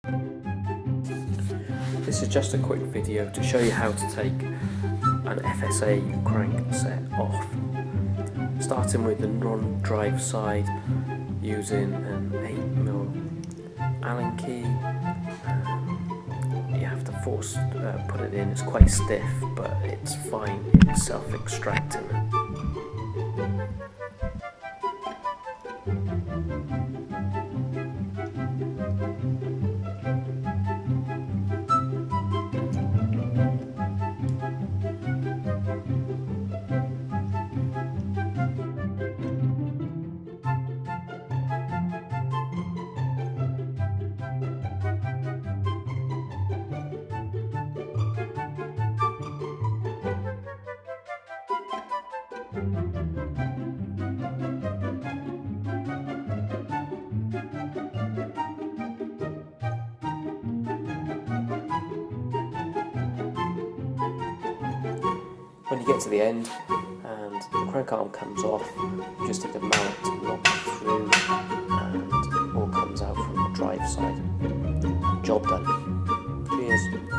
This is just a quick video to show you how to take an FSA crank set off. Starting with the non-drive side using an 8mm Allen key. You have to put it in. It's quite stiff, but it's fine. It's self-extracting. When you get to the end and the crank arm comes off, you just take a mallet to lock it through and it all comes out from the drive side. Job done. Cheers.